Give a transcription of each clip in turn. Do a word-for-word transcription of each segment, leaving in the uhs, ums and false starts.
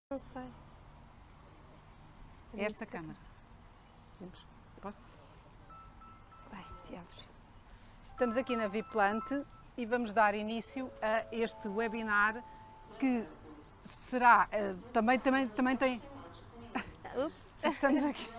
Não sei. Esta câmara. Posso? Ai, diabos. Estamos aqui na Viplant e vamos dar início a este webinar que será, uh, também, também, também tem... Ups. Estamos aqui.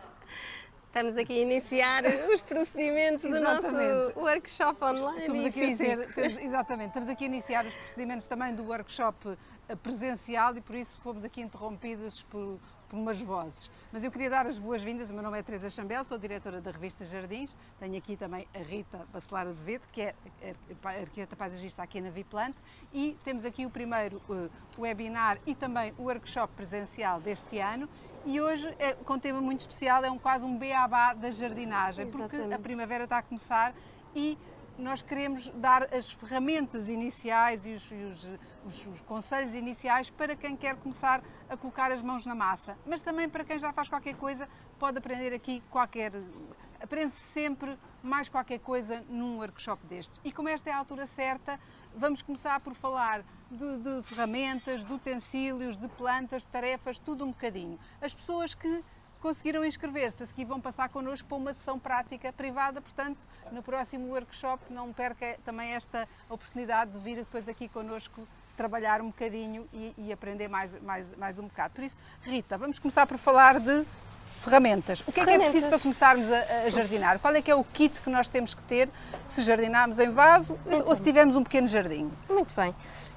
Estamos aqui a iniciar os procedimentos do nosso workshop online Estamos e aqui a ser, temos, exatamente, estamos aqui a iniciar os procedimentos também do workshop presencial e por isso fomos aqui interrompidas por, por umas vozes. Mas eu queria dar as boas-vindas, o meu nome é Teresa Chambel, sou diretora da revista Jardins, tenho aqui também a Rita Bacelar Azevedo, que é arquiteta paisagista aqui na Viplant, e temos aqui o primeiro uh, webinar e também o workshop presencial deste ano. E hoje, é, com um tema muito especial, é um, quase um beabá da jardinagem, Exatamente. Porque a primavera está a começar e nós queremos dar as ferramentas iniciais e os, e os, os, os conselhos iniciais para quem quer começar a colocar as mãos na massa. Mas também para quem já faz qualquer coisa, pode aprender aqui qualquer... Aprende-se sempre mais qualquer coisa num workshop destes. E como esta é a altura certa, vamos começar por falar de, de ferramentas, de utensílios, de plantas, de tarefas, tudo um bocadinho. As pessoas que conseguiram inscrever-se, a seguir vão passar connosco para uma sessão prática privada, portanto, no próximo workshop não perca também esta oportunidade de vir depois aqui connosco trabalhar um bocadinho e, e aprender mais, mais, mais um bocado. Por isso, Rita, vamos começar por falar de ferramentas. O que é que é preciso para começarmos a, a jardinar? Qual é que é o kit que nós temos que ter se jardinarmos em vaso Muito ou se tivermos um pequeno jardim? Muito bem.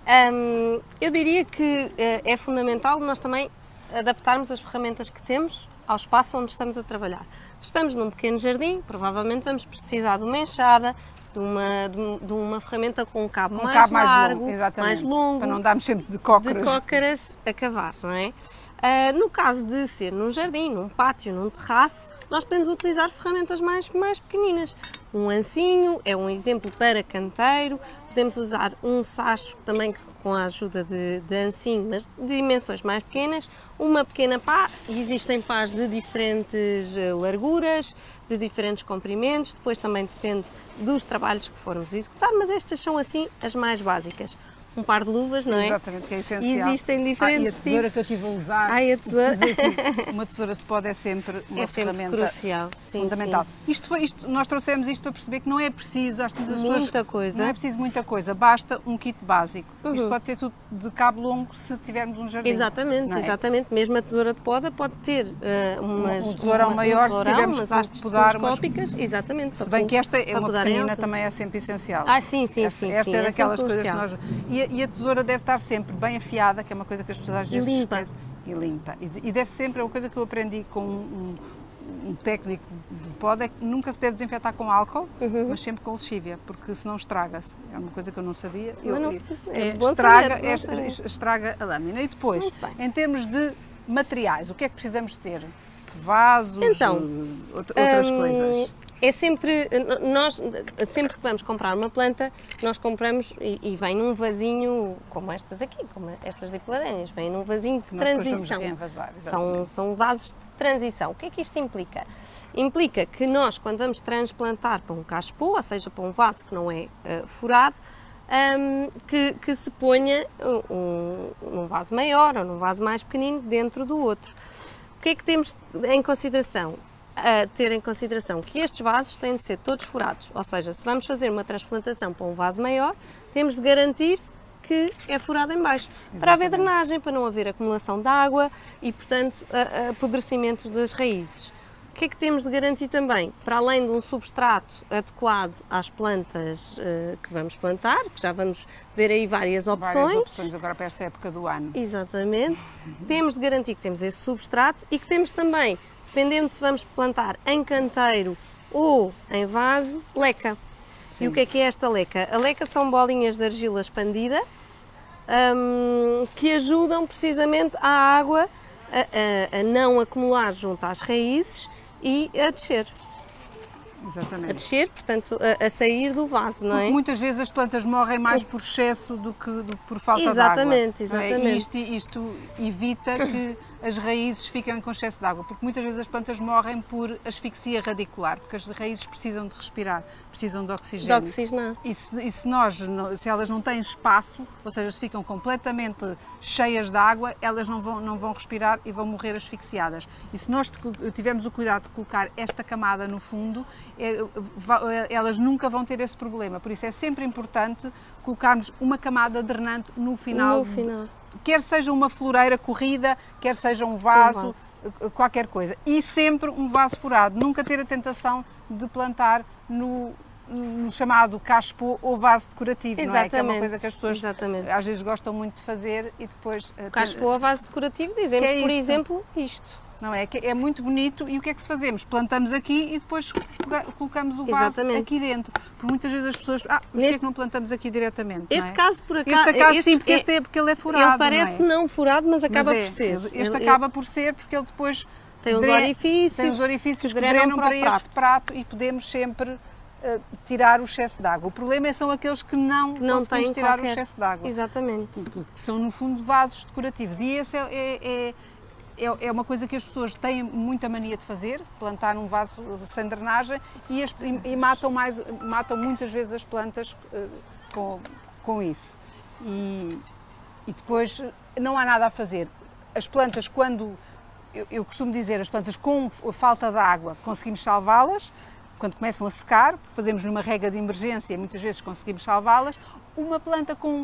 Hum, eu diria que é fundamental nós também adaptarmos as ferramentas que temos ao espaço onde estamos a trabalhar. Se estamos num pequeno jardim, provavelmente vamos precisar de uma enxada, de uma, de, de uma ferramenta com um cabo, um mais, cabo mais largo, longo, mais longo, para não darmos sempre de cócaras, de cócaras a cavar, não é? Uh, no caso de ser num jardim, num pátio, num terraço, nós podemos utilizar ferramentas mais, mais pequeninas. Um ancinho é um exemplo para canteiro, podemos usar um sacho também com a ajuda de, de ancinho, mas de dimensões mais pequenas, uma pequena pá, e existem pás de diferentes larguras, de diferentes comprimentos, depois também depende dos trabalhos que formos executar, mas estas são assim as mais básicas. Um par de luvas, não é? Exatamente, que é essencial. E existem diferentes tipos. Ah, e a tesoura tipos. que eu estive a usar. Ai, a tesoura. Uma tesoura de poda é sempre uma é sempre ferramenta crucial. Sim, fundamental. Sim. Isto foi, isto, nós trouxemos isto para perceber que não é preciso, às vezes as muita pessoas, coisa. Não é preciso muita coisa, basta um kit básico. Uhum. Isto pode ser tudo de cabo longo se tivermos um jardim. Exatamente, é? exatamente. Mesmo a tesoura de poda pode ter uh, umas. Um tesourão uma, maior, um tesourão, se tivermos umas hastes podar telescópicas. Umas... Exatamente. Se bem que esta é uma pequenina, alto. também é sempre essencial. Ah, sim, sim, esta, sim. Esta sim, é daquelas é coisas que nós. E a, e a tesoura deve estar sempre bem afiada, que é uma coisa que as pessoas às vezes e limpa. esquecem. E limpa. E, e deve sempre, é uma coisa que eu aprendi com um, um técnico de poda, é que nunca se deve desinfetar com álcool, uhum. mas sempre com lexívia, porque senão estraga-se. É uma coisa que eu não sabia. Eu, não, é, é bom estraga, saber, é, saber. estraga a lâmina. E depois, em termos de materiais, o que é que precisamos ter? Vasos, então, outras hum, coisas? É sempre, nós sempre que vamos comprar uma planta, nós compramos e, e vem num vasinho como estas aqui, como estas diplanéias, vem num vasinho de nós transição. Reenvasar, são, são vasos de transição. O que é que isto implica? Implica que nós, quando vamos transplantar para um cachepô, ou seja, para um vaso que não é uh, furado, um, que, que se ponha um, um vaso maior ou num vaso mais pequenino dentro do outro. O que é que temos em consideração? A ter em consideração que estes vasos têm de ser todos furados, ou seja, se vamos fazer uma transplantação para um vaso maior, temos de garantir que é furado em baixo, Exatamente. Para haver drenagem, para não haver acumulação de água e, portanto, apodrecimento das raízes. O que é que temos de garantir também? Para além de um substrato adequado às plantas uh, que vamos plantar, que já vamos ver aí várias opções. Várias opções agora para esta época do ano. Exatamente. Temos de garantir que temos esse substrato e que temos também, dependendo se vamos plantar em canteiro ou em vaso, leca. Sim. E o que é que é esta leca? A leca são bolinhas de argila expandida um, que ajudam precisamente a água a, a, a não acumular junto às raízes e a descer. Exatamente. A descer, portanto, a, a sair do vaso, não é? Porque muitas vezes as plantas morrem mais por excesso do que, do que por falta exatamente, de água. Exatamente, é? Isto, isto evita que as raízes ficam com excesso de água, porque muitas vezes as plantas morrem por asfixia radicular, porque as raízes precisam de respirar, precisam de oxigênio. De oxigenar. E se, e se nós, se elas não têm espaço, ou seja, se ficam completamente cheias de água, elas não vão, não vão respirar e vão morrer asfixiadas. E se nós tivermos o cuidado de colocar esta camada no fundo, é, elas nunca vão ter esse problema. Por isso é sempre importante colocarmos uma camada drenante no final. No final. Quer seja uma floreira corrida, quer seja um vaso, um vaso, qualquer coisa. E sempre um vaso furado. Nunca ter a tentação de plantar no, no chamado cachepô ou vaso decorativo, Exatamente. Não é? Que é uma coisa que as pessoas Exatamente. às vezes gostam muito de fazer e depois... O cachepô ou vaso decorativo, dizemos, é por isto. exemplo, isto. Não é? Que é muito bonito e o que é que se fazemos? Plantamos aqui e depois colocamos o vaso Exatamente. aqui dentro. Porque muitas vezes as pessoas... Ah, mas Neste... porquê é que não plantamos aqui diretamente? Este não é? caso, por acaso... Este acaso este sim, porque, é... este é, porque ele é furado, Ele parece não, é? não furado, mas acaba mas é, por ser. Este ele, acaba por ser porque ele depois... Tem uns dre... orifícios, tem os orifícios que, que drenam, drenam para, para este prato. prato e podemos sempre uh, tirar o excesso de água. O problema é, são aqueles que não, que não conseguimos têm tirar qualquer... o excesso de água. Exatamente. Que são, no fundo, vasos decorativos. E esse é, é, é é uma coisa que as pessoas têm muita mania de fazer, plantar um vaso sem drenagem e, as, e, e matam, mais, matam muitas vezes as plantas uh, com, com isso. E, e depois não há nada a fazer. As plantas, quando, eu, eu costumo dizer, as plantas com falta de água conseguimos salvá-las, quando começam a secar, fazemos numa rega de emergência, muitas vezes conseguimos salvá-las. Uma planta com, uh,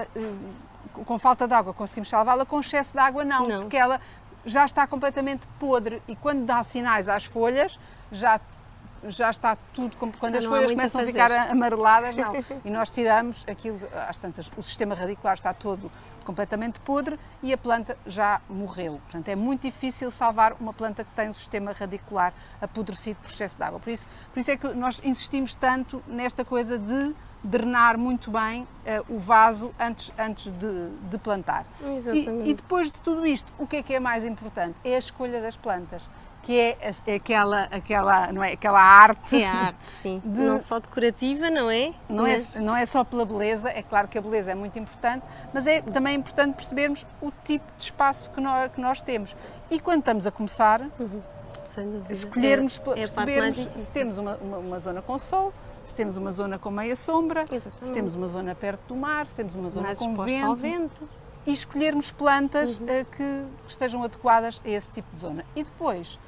uh, com falta de água conseguimos salvá-la, com excesso de água não, não. porque ela já está completamente podre e quando dá sinais às folhas, já, já está tudo, quando já as folhas começam a, a ficar amareladas, não. E nós tiramos aquilo, às tantas, o sistema radicular está todo completamente podre e a planta já morreu. Portanto, é muito difícil salvar uma planta que tem um sistema radicular apodrecido por excesso de água. Por isso, por isso é que nós insistimos tanto nesta coisa de drenar muito bem uh, o vaso antes, antes de, de plantar. Exatamente. E, e depois de tudo isto, o que é que é mais importante? É a escolha das plantas, que é, é aquela, aquela, não é, aquela arte... É a arte, sim. De, não só decorativa, não é? Não, mas... é? não é só pela beleza, é claro que a beleza é muito importante, mas é também importante percebermos o tipo de espaço que nós, que nós temos. E quando estamos a começar, uhum. Sem dúvida. escolhermos, é, é percebermos se temos uma, uma, uma zona com sol, se temos uma zona com meia sombra, Exatamente. se temos uma zona perto do mar, se temos uma zona mais com vento, ao vento. E escolhermos plantas uhum. uh, que estejam adequadas a esse tipo de zona. E depois,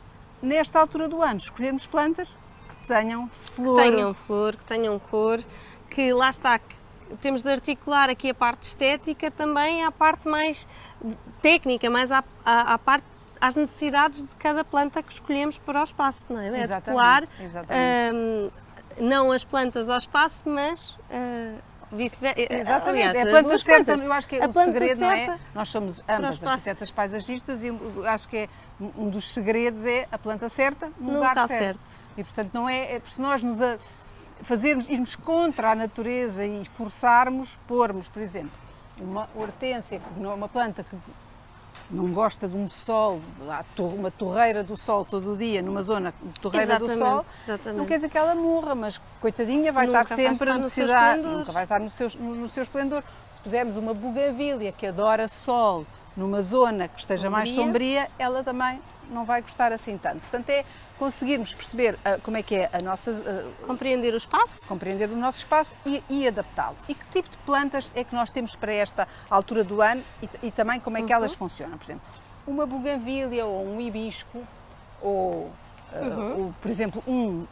nesta altura do ano, escolhermos plantas que tenham flor. Que tenham flor, que tenham cor, que lá está, que temos de articular aqui a parte estética também à parte mais técnica, mais à, à, à parte às necessidades de cada planta que escolhemos para o espaço, não é? É adequar um, não as plantas ao espaço, mas uh, vice-versa. Exatamente, Aliás, é a planta certa, coisas. eu acho que é a o segredo, não é? Nós somos ambas espaço. arquitetas paisagistas e eu acho que é, um dos segredos é a planta certa no, no lugar, lugar certo. certo. E portanto não é, é se nós nos a fazermos, irmos contra a natureza e forçarmos, pormos, por exemplo, uma hortênsia, que é uma planta que não gosta de um sol, uma torreira do sol todo o dia, numa zona de torreira exatamente, do sol, exatamente. não quer dizer que ela morra, mas coitadinha vai nunca estar sempre vai estar no seu cidade, esplendor. nunca vai estar no seu, no, no seu esplendor. Se pusermos uma bugavília que adora sol numa zona que esteja sombria. mais sombria, ela também não vai gostar assim tanto. Portanto, é conseguirmos perceber uh, como é que é a nossa... Uh, compreender o espaço. Compreender o nosso espaço e, e adaptá-lo. E que tipo de plantas é que nós temos para esta altura do ano e, e também como é que uhum. elas funcionam. Por exemplo, uma buganvília ou um hibisco ou, uh, uhum. ou por exemplo, um...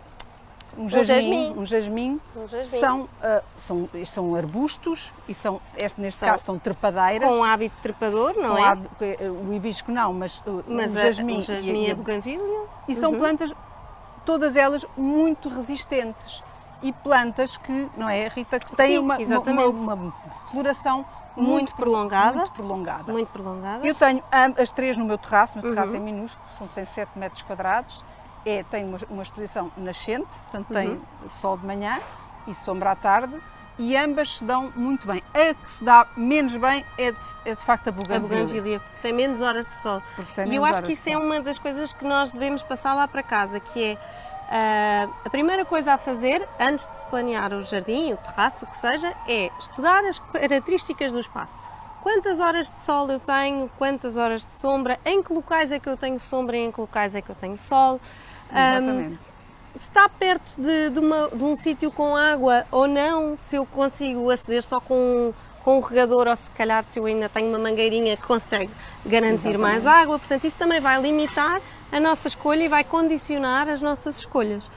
Um jasmim, um jasmim, um jasmim. São, uh, são, são arbustos e são, este, neste são, caso são trepadeiras. Com hábito trepador, não é? Hábito, o hibisco não, mas, mas o jasmim, a, o jasmim e a, a buganvília. E são uhum. plantas, todas elas muito resistentes e plantas que, não é, Rita, que têm Sim, uma, uma, uma, uma floração muito, muito, prolongada, muito prolongada. Muito prolongada. Eu tenho as três no meu terraço, o meu terraço uhum. é minúsculo, são, tem sete metros quadrados. É, tem uma, uma exposição nascente, portanto tem uhum. sol de manhã e sombra à tarde e ambas se dão muito bem. A que se dá menos bem é de, é de facto a buganvília. A buganvília, porque tem menos horas de sol. E eu acho que isso é uma das coisas que nós devemos passar lá para casa, que é uh, a primeira coisa a fazer, antes de se planear o jardim, o terraço, o que seja, é estudar as características do espaço. quantas horas de sol eu tenho, quantas horas de sombra, em que locais é que eu tenho sombra e em que locais é que eu tenho sol. Exatamente. Um, se está perto de, de, uma, de um sítio com água ou não, se eu consigo aceder só com, com um regador ou se calhar se eu ainda tenho uma mangueirinha que consegue garantir Exatamente. mais água. Portanto, isso também vai limitar a nossa escolha e vai condicionar as nossas escolhas.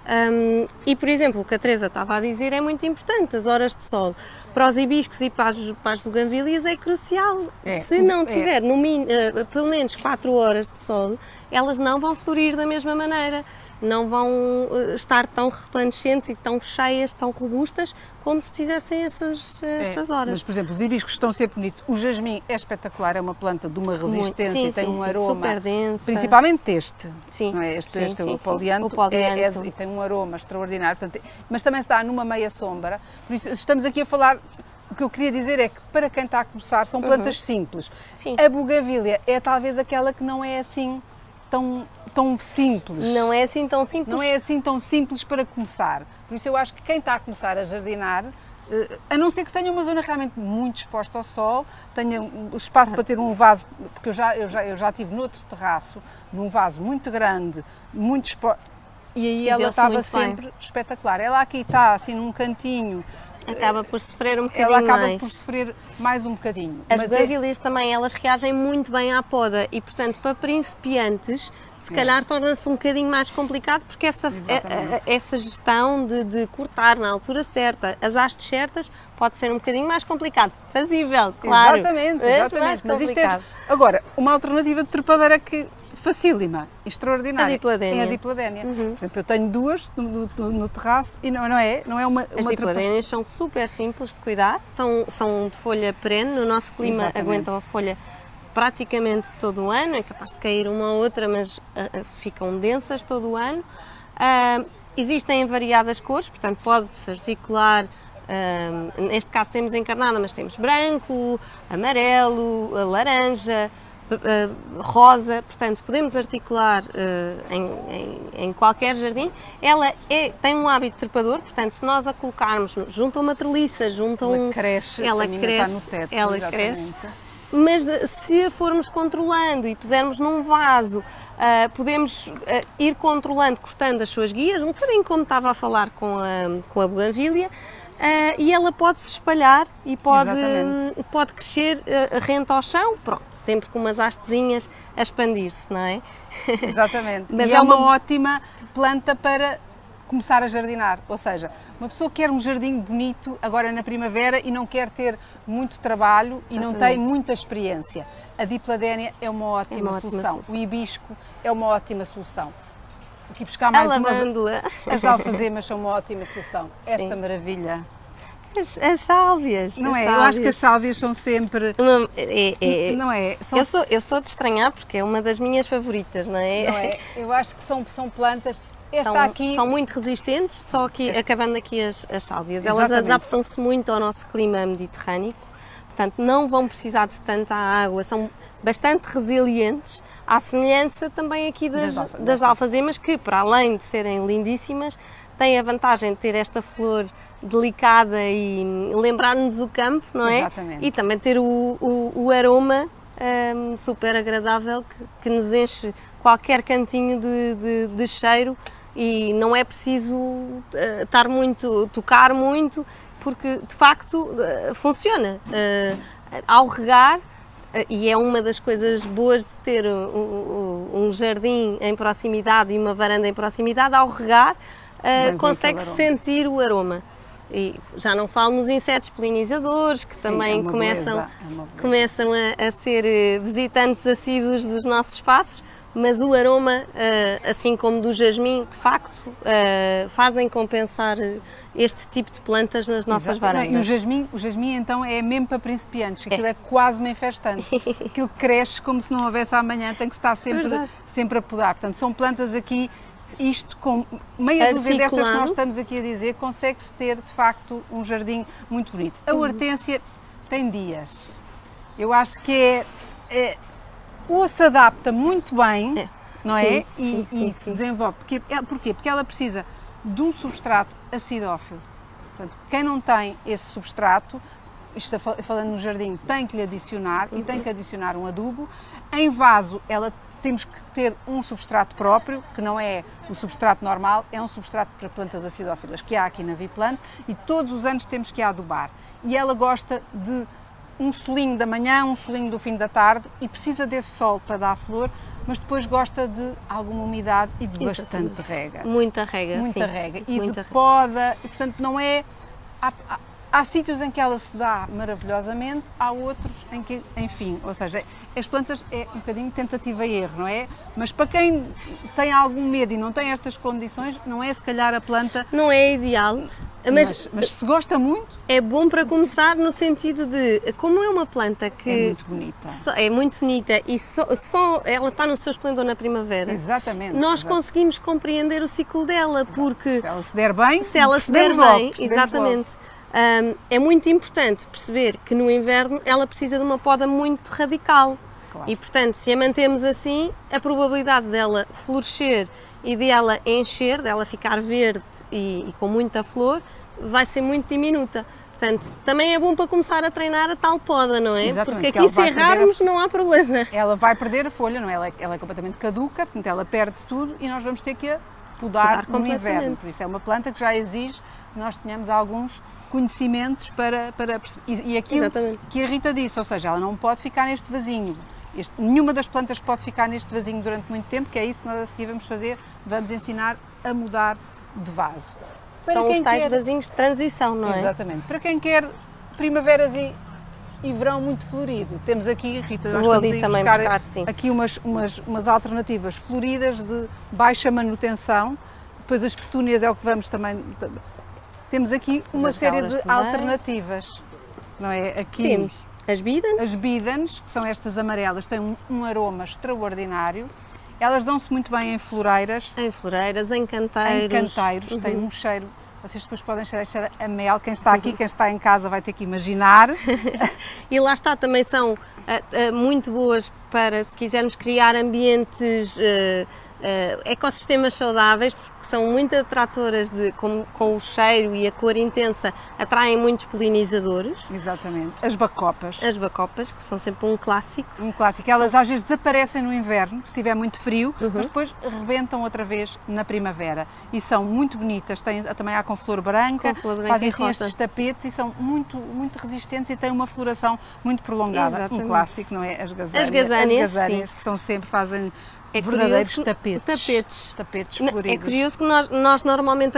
Um, e, por exemplo, o que a Teresa estava a dizer é muito importante, as horas de sol. Para os hibiscos e para as, para as buganvílias é crucial. É, se não tiver é. no min, uh, pelo menos quatro horas de sol, elas não vão florir da mesma maneira, não vão uh, estar tão resplandecentes e tão cheias, tão robustas, como se tivessem essas, uh, é, essas horas. Mas, por exemplo, os hibiscos estão sempre bonitos. O jasmim é espetacular, é uma planta de uma resistência, sim, tem sim, um sim, aroma, super densa. Principalmente este, sim, não é? este, sim, este sim, o polianto, o polianto. É, é, e tem um aroma extraordinário, portanto, mas também está numa meia sombra, por isso estamos aqui a falar. O que eu queria dizer é que para quem está a começar são plantas uhum. simples. Sim. A buganvília é talvez aquela que não é assim tão, tão simples. Não é assim tão simples. Não é assim tão simples para começar. Por isso eu acho que quem está a começar a jardinar, a não ser que tenha uma zona realmente muito exposta ao sol, tenha espaço certo. para ter um vaso, porque eu já, eu já, eu já tive noutro terraço, num vaso muito grande, muito exposto, e aí e ela estava sempre bem. espetacular. Ela aqui está assim num cantinho, acaba por sofrer um bocadinho ela acaba mais. por sofrer mais um bocadinho. As buganvílias é... também, elas reagem muito bem à poda e, portanto, para principiantes, se é. calhar torna-se um bocadinho mais complicado, porque essa, a, a, essa gestão de, de cortar na altura certa, as hastes certas, pode ser um bocadinho mais complicado. Fazível, claro. Exatamente, exatamente. Mas isto é... Agora, uma alternativa de trepadeira que facílima, extraordinária. A dipladénia. É a dipladénia. Uhum. Por exemplo, eu tenho duas no, no, no terraço e não, não é, não é uma. As uma dipladénias trepa... são super simples de cuidar, então, são de folha perene, no nosso clima Exatamente. aguentam a folha praticamente todo o ano, é capaz de cair uma ou outra, mas uh, uh, ficam densas todo o ano. Uh, existem em variadas cores, portanto pode-se articular. Uh, neste caso temos encarnada, mas temos branco, amarelo, laranja, uh, rosa, portanto podemos articular uh, em, em, em qualquer jardim. Ela é, tem um hábito trepador, portanto se nós a colocarmos junto a uma treliça, junto a um... Ela cresce, ela cresce, no teto, ela exatamente. cresce. Mas se a formos controlando e pusermos num vaso, uh, podemos uh, ir controlando, cortando as suas guias, um bocadinho como estava a falar com a, com a buganvília, uh, e ela pode se espalhar e pode, um, pode crescer uh, rente ao chão, pronto, sempre com umas hastezinhas a expandir-se, não é? Exatamente. Mas e é uma... uma ótima planta para começar a jardinar, ou seja, uma pessoa quer um jardim bonito agora na primavera e não quer ter muito trabalho Exatamente. e não tem muita experiência. A dipladénia é uma ótima, é uma ótima solução. solução, o hibisco é uma ótima solução. Aqui buscar mais a uma... lavândula. As alfazemas são uma ótima solução. Esta Sim. maravilha. As, as sálvias. Não as é? Sálvias. Eu acho que as sálvias são sempre... Uma, é, é, não é? São... Eu, sou, eu sou de estranhar porque é uma das minhas favoritas, não é? Não é? Eu acho que são, são plantas... Esta são, aqui... são muito resistentes, só que Esta... acabando aqui as, as sálvias. Exatamente. Elas adaptam-se muito ao nosso clima mediterrâneo, portanto não vão precisar de tanta água, são bastante resilientes, à semelhança também aqui das, das, das alfazemas, que para além de serem lindíssimas, têm a vantagem de ter esta flor delicada e lembrar-nos o campo, não é? Exatamente. E também ter o, o, o aroma um, super agradável que, que nos enche qualquer cantinho de, de, de cheiro. E não é preciso uh, estar muito, tocar muito, porque de facto uh, funciona. Uh, ao regar, uh, e é uma das coisas boas de ter um, um, um jardim em proximidade e uma varanda em proximidade, ao regar uh, consegue-se sentir o aroma. E já não falo nos insetos polinizadores, que Sim, também é começam, é começam a, a ser visitantes assíduos dos nossos espaços, mas o aroma, assim como do jasmim, de facto, fazem compensar este tipo de plantas nas nossas Exato. varandas. E o jasmim, o jasmim, então, é mesmo para principiantes, aquilo é, é quase uma infestante. Aquilo cresce como se não houvesse amanhã, tem que estar sempre, sempre a podar. Portanto, são plantas aqui, isto com meia dúzia destas que nós estamos aqui a dizer, consegue-se ter, de facto, um jardim muito bonito. A hortênsia tem dias. Eu acho que é... é ou se adapta muito bem, é. não sim, é? Sim, e, sim, e sim. se desenvolve. Porquê? Porquê? Porque ela precisa de um substrato acidófilo. Portanto, quem não tem esse substrato isto falando no jardim, tem que lhe adicionar uhum. e tem que adicionar um adubo. Em vaso, ela temos que ter um substrato próprio, que não é o substrato normal, é um substrato para plantas acidófilas que há aqui na Viplant e todos os anos temos que a adubar. E ela gosta de um solinho da manhã, um solinho do fim da tarde e precisa desse sol para dar flor, mas depois gosta de alguma umidade e de Exatamente. bastante rega. Muita rega, Muita sim. rega. E Muita de poda, e portanto não é... Há, há, há sítios em que ela se dá maravilhosamente, há outros em que, enfim, ou seja, as plantas é um bocadinho tentativa e erro, não é? Mas para quem tem algum medo e não tem estas condições, não é se calhar a planta... Não é ideal, mas, mas, mas se gosta muito... É bom para começar no sentido de, como é uma planta que... É muito bonita. Só, é muito bonita e só, só ela está no seu esplendor na primavera. Exatamente. Nós exatamente. conseguimos compreender o ciclo dela, porque... Se ela se der bem, se ela se der logo, bem, exatamente. Um, é muito importante perceber que no inverno ela precisa de uma poda muito radical. Claro. E, portanto, se a mantemos assim, a probabilidade dela florescer e de ela encher, dela ficar verde e, e com muita flor, vai ser muito diminuta. Portanto, também é bom para começar a treinar a tal poda, não é? Exatamente, porque aqui se errarmos a... não há problema. Ela vai perder a folha, não é? Ela, é? Ela é completamente caduca, portanto ela perde tudo e nós vamos ter que a podar, podar no inverno. Por isso é uma planta que já exige que nós tenhamos alguns conhecimentos para... para e, e aquilo Exatamente. Que a Rita disse, ou seja, ela não pode ficar neste vasinho. Este, nenhuma das plantas pode ficar neste vasinho durante muito tempo, que é isso que nós a seguir vamos fazer, vamos ensinar a mudar de vaso. Para São os tais quer... vasinhos de transição, não é? Exatamente. Para quem quer primaveras e, e verão muito florido, temos aqui, Rita, nós Vou vamos ali também buscar buscar, sim. aqui umas, umas, umas alternativas floridas de baixa manutenção, depois as petúnias é o que vamos também... Temos aqui uma as série de também. alternativas, não é? Aqui temos as bidens. As bidens, que são estas amarelas, têm um, um aroma extraordinário. Elas dão-se muito bem em floreiras. Em floreiras, em canteiros. Em canteiros, uhum. Têm um cheiro. Vocês depois podem cheirar, cheirar a mel. Quem está aqui, quem está em casa vai ter que imaginar. E lá está, também são uh, uh, muito boas para, se quisermos criar ambientes, uh, uh, ecossistemas saudáveis, porque são muito atratoras de, com, com o cheiro e a cor intensa, atraem muitos polinizadores. Exatamente. As bacopas. As bacopas, que são sempre um clássico. Um clássico. Elas são... às vezes desaparecem no inverno, se estiver muito frio, uhum. mas depois rebentam outra vez na primavera. E são muito bonitas. Tem, também há com flor branca, com flor branca fazem e estes tapetes e são muito, muito resistentes e têm uma floração muito prolongada. Exatamente. Um clássico, não é? As gazâneas. As gazâneas, As gazâneas sim. que são sempre, fazem... É verdadeiros tapetes. Tapetes. Tapetes floridos. É curioso que nós, nós normalmente uh,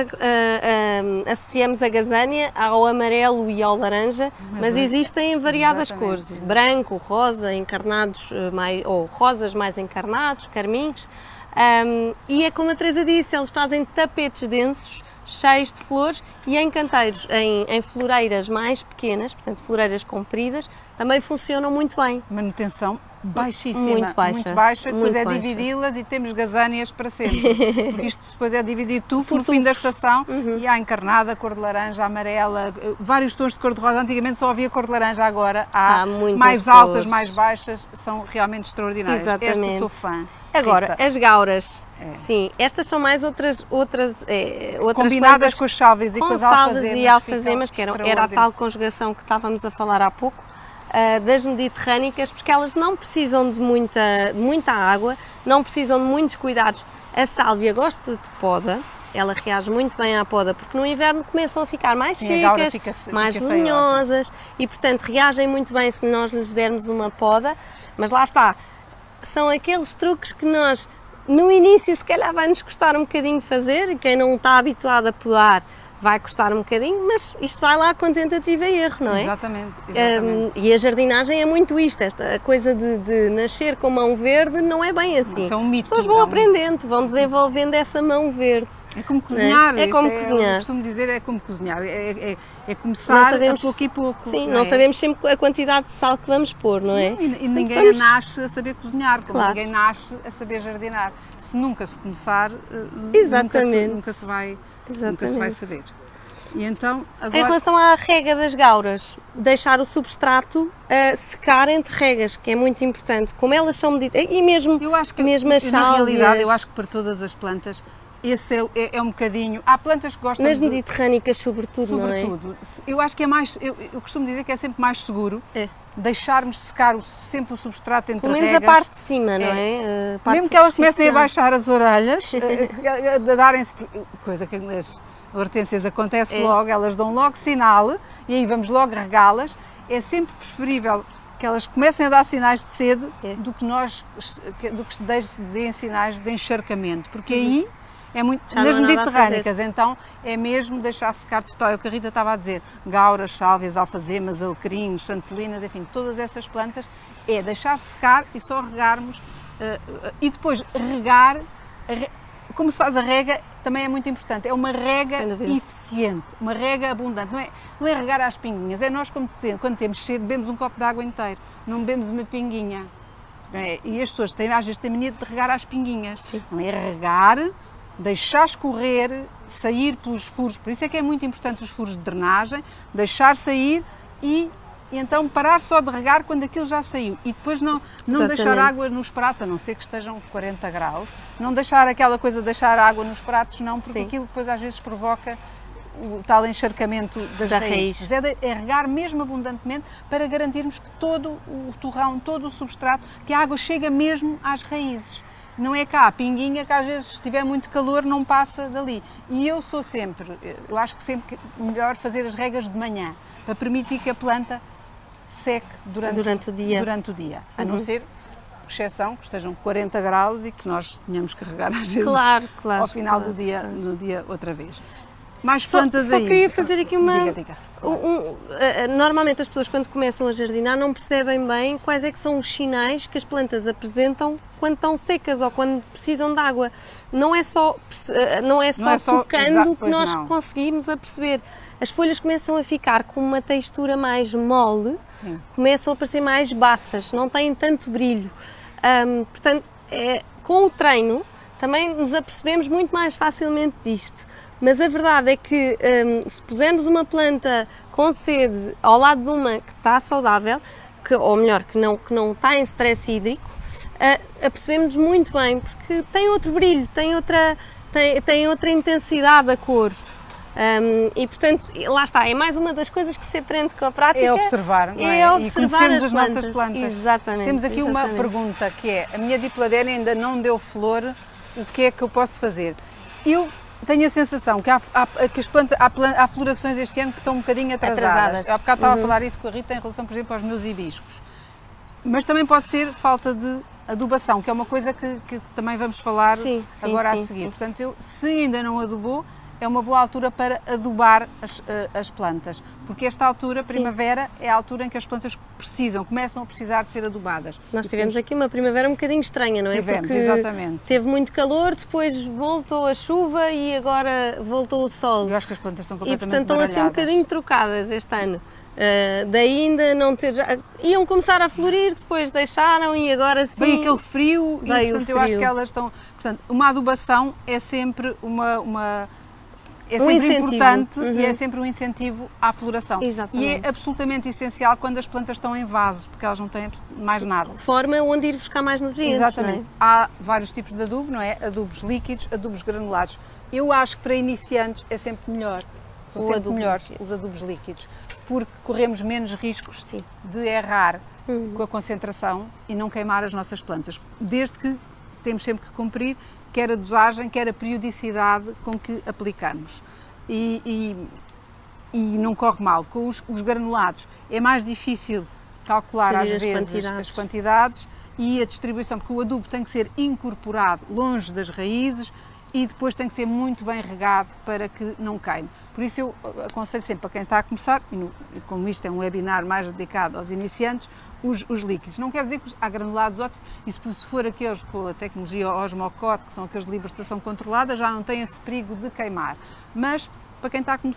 uh, associamos a gazânia ao amarelo e ao laranja, mas, mas existem em variadas Exatamente. Cores, branco, rosa, encarnados, mais, ou rosas mais encarnados, carmins, um, e é como a Teresa disse, eles fazem tapetes densos, cheios de flores e em canteiros, em, em floreiras mais pequenas, portanto floreiras compridas, também funcionam muito bem. Manutenção baixíssima, muito baixa, muito baixa. Depois muito é baixa. dividi-las e temos gazâneas para sempre, porque isto depois é dividir tufo no fim da estação uhum. e há encarnada, cor de laranja, amarela, vários tons de cor de rosa. Antigamente só havia cor de laranja, agora há, há mais cores. Altas, mais baixas, são realmente extraordinárias. Exatamente. Esta sou fã. Agora, Rita. As gauras, é. Sim, estas são mais outras, outras, é, outras combinadas com as salvias e com, com as alfazemas. e alfazemas, que eram, era a tal conjugação que estávamos a falar há pouco. Uh, das mediterrânicas, porque elas não precisam de muita, de muita água, não precisam de muitos cuidados. A sálvia gosta de poda, ela reage muito bem à poda, porque no inverno começam a ficar mais Sim, secas, fica, mais fica lenhosas e, portanto, reagem muito bem se nós lhes dermos uma poda, mas lá está, são aqueles truques que nós, no início, se calhar vai-nos custar um bocadinho fazer, e quem não está habituado a podar, vai custar um bocadinho, mas isto vai lá com tentativa e erro, não é? Exatamente, exatamente. Um, e a jardinagem é muito isto, esta coisa de, de nascer com mão verde não é bem assim. Isso é um mito. As pessoas vão é um aprendendo, mito. vão desenvolvendo essa mão verde. É como cozinhar. É, é como é, cozinhar. Eu costumo dizer, é como cozinhar. É, é, é começar sabemos, a pouco e pouco. Sim, não, não é? sabemos sempre a quantidade de sal que vamos pôr, não é? Não, e, e Portanto, ninguém vamos... nasce a saber cozinhar, como claro. Ninguém nasce a saber jardinar. Se nunca se começar, Exatamente. Nunca, se, nunca, se vai, nunca se vai saber. E então, agora... Em relação à rega das gauras, deixar o substrato uh, secar entre regas, que é muito importante. Como elas são medidas, e mesmo, eu acho que, mesmo as na sálvias... realidade, eu acho que para todas as plantas esse é, é, é um bocadinho... Há plantas que gostam Nas de... mediterrânicas, sobretudo, sobretudo, não é? Eu acho que é mais... Eu, eu costumo dizer que é sempre mais seguro É. deixarmos secar o, sempre o substrato entre Pelo menos regas. a parte de cima, não é? é? A parte Mesmo que elas comecem a superficial. baixar as orelhas, a, a, a darem-se... Coisa que as hortênsias acontece É. logo, elas dão logo sinal e aí vamos logo regá-las. É sempre preferível que elas comecem a dar sinais de sede É. do que nós do que deem sinais de encharcamento, porque aí é muito, Já nas não há nada a mediterrânicas, então é mesmo deixar secar total, é o que a Rita estava a dizer, gauras, sálvias, alfazemas, alecrim, sanpolinas, enfim, todas essas plantas, é deixar secar e só regarmos, uh, e depois regar, como se faz a rega, também é muito importante, é uma rega eficiente, uma rega abundante, não é, não é regar às pinguinhas, é nós como quando temos sede, bebemos um copo de água inteiro, não bebemos uma pinguinha. É? E as pessoas têm, às vezes têm mania de regar às pinguinhas, Sim. Não é regar, deixar escorrer, sair pelos furos, por isso é que é muito importante os furos de drenagem, deixar sair e, e então parar só de regar quando aquilo já saiu e depois não, não deixar água nos pratos, a não ser que estejam quarenta graus, não deixar aquela coisa de deixar água nos pratos não, porque Sim. aquilo depois às vezes provoca o tal encharcamento das da raízes. raiz. É, de, é regar mesmo abundantemente para garantirmos que todo o torrão, todo o substrato, que a água chega mesmo às raízes. Não é cá a pinguinha que às vezes se tiver muito calor não passa dali. E eu sou sempre, eu acho que sempre melhor fazer as regas de manhã, para permitir que a planta seque durante, durante o dia. Durante o dia. A Uhum. não ser exceção, que estejam quarenta graus e que nós tenhamos que regar às vezes Claro, claro. ao final claro, do, dia, claro. do dia outra vez. Mais Só, plantas só aí. queria fazer aqui uma... Diga, diga. Um, um, normalmente as pessoas quando começam a jardinar não percebem bem quais é que são os sinais que as plantas apresentam quando estão secas ou quando precisam de água. Não é só, não é só, Não é só tocando que nós não. conseguimos a perceber. As folhas começam a ficar com uma textura mais mole, Sim. começam a parecer mais baças, não têm tanto brilho. Um, portanto, é, com o treino também nos apercebemos muito mais facilmente disto. Mas a verdade é que um, se pusermos uma planta com sede ao lado de uma que está saudável, que, ou melhor, que não, que não está em stress hídrico, uh, apercebemos muito bem, porque tem outro brilho, tem outra, tem, tem outra intensidade a cor. Um, e portanto, lá está, é mais uma das coisas que se aprende com a prática. É observar, não é? É observar e conhecermos as, as plantas. nossas plantas. Exatamente. Temos aqui exatamente. uma pergunta que é, a minha dipladénia ainda não deu flor, o que é que eu posso fazer? Eu tenho a sensação que há, há, que as plantas, há, há florações este ano que estão um bocadinho atrasadas. Atrasadas. Eu há bocado estava Uhum. a falar isso com a Rita em relação, por exemplo, aos meus hibiscos. Mas também pode ser falta de adubação, que é uma coisa que, que também vamos falar sim, sim, agora sim, a seguir. sim. Portanto, eu, se ainda não adubou, é uma boa altura para adubar as, as plantas, porque esta altura, Sim. primavera, é a altura em que as plantas precisam, começam a precisar de ser adubadas. Nós E tivemos temos- aqui uma primavera um bocadinho estranha, não é? Tivemos, Porque exatamente. teve muito calor, depois voltou a chuva e agora voltou o sol. Eu acho que as plantas estão E completamente portanto estão assim um baralhadas. bocadinho trocadas este ano. Uh, daí ainda não ter. Já, iam começar a florir, depois deixaram e agora sim. Vem aquele frio e Veio o portanto eu acho frio. que elas estão. Portanto, uma adubação é sempre uma. uma é Um sempre incentivo. importante Uhum. e é sempre um incentivo à floração. Exatamente. E é absolutamente essencial quando as plantas estão em vaso, porque elas não têm mais nada. Forma onde ir buscar mais nutrientes. Exatamente. Não é? Há vários tipos de adubo, não é? Adubos líquidos, adubos granulados. Eu acho que para iniciantes é sempre melhor. São O sempre adubo melhores líquido. os adubos líquidos, porque corremos menos riscos Sim. de errar Uhum. com a concentração e não queimar as nossas plantas. Desde que temos sempre que cumprir quer a dosagem, quer a periodicidade com que aplicamos. E, e, e não corre mal. Com os, os granulados é mais difícil calcular Gerir às as vezes quantidades. as quantidades e a distribuição, porque o adubo tem que ser incorporado longe das raízes e depois tem que ser muito bem regado para que não queime. Por isso eu aconselho sempre para quem está a começar, e, no, e como isto é um webinar mais dedicado aos iniciantes, os, os líquidos. Não quer dizer que há granulados ótimos, e se for aqueles com a tecnologia Osmocote, que são aqueles de libertação controlada, já não tem esse perigo de queimar. Mas para quem está a começar,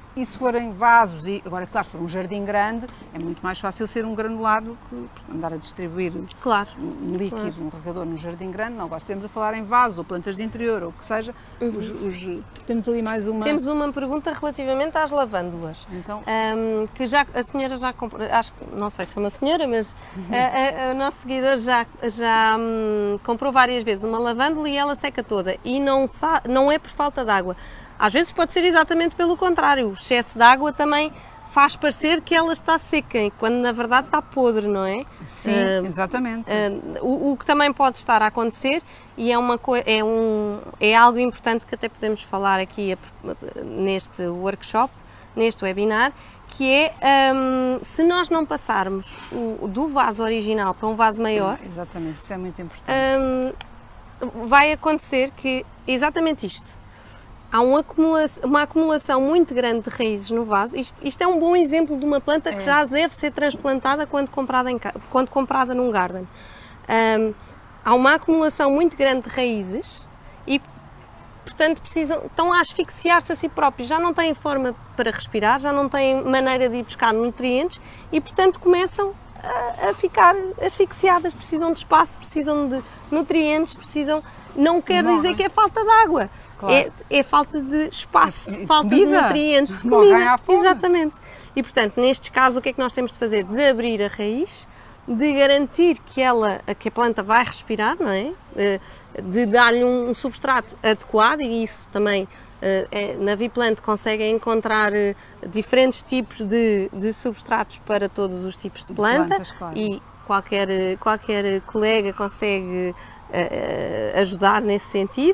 E se forem vasos, e agora claro, se for um jardim grande, é muito mais fácil ser um granular do que andar a distribuir claro. um líquido, claro. um regador num jardim grande. Não, agora estivemos a falar em vasos ou plantas de interior ou o que seja. Uhum. Os, os, temos ali mais uma... Temos uma pergunta relativamente às lavândulas. Então... Um, que já, a senhora já comprou, acho que, não sei se é uma senhora, mas uhum. a, a, o nosso seguidor já, já hum, comprou várias vezes uma lavândula e ela seca toda. E não, não é por falta de água. Às vezes pode ser exatamente pelo contrário, o excesso de água também faz parecer que ela está seca, quando na verdade está podre, não é? Sim, uh, exatamente. Uh, o, o que também pode estar a acontecer, e é, uma é, um, é algo importante que até podemos falar aqui neste workshop, neste webinar, que é, um, se nós não passarmos o, do vaso original para um vaso maior... Exatamente, isso é muito importante. Um, vai acontecer que, exatamente isto, há uma acumulação, uma acumulação muito grande de raízes no vaso. Isto, isto é um bom exemplo de uma planta que é. já deve ser transplantada quando comprada, em, quando comprada num garden. Um, há uma acumulação muito grande de raízes e, portanto, precisam, estão a asfixiar-se a si próprios. Já não têm forma para respirar, já não têm maneira de ir buscar nutrientes e, portanto, começam a, a ficar asfixiadas. Precisam de espaço, precisam de nutrientes, precisam... Não quer Morrem. dizer que é falta de água, claro. é, é falta de espaço, e, falta comida. de nutrientes, de comida. Exatamente. E portanto, nestes casos, o que é que nós temos de fazer? De abrir a raiz, de garantir que, ela, que a planta vai respirar, não é? De dar-lhe um substrato adequado, e isso também é, na Viplant conseguem encontrar diferentes tipos de, de substratos para todos os tipos de planta, de plantas, claro. E qualquer, qualquer colega consegue ajudar nesse sentido.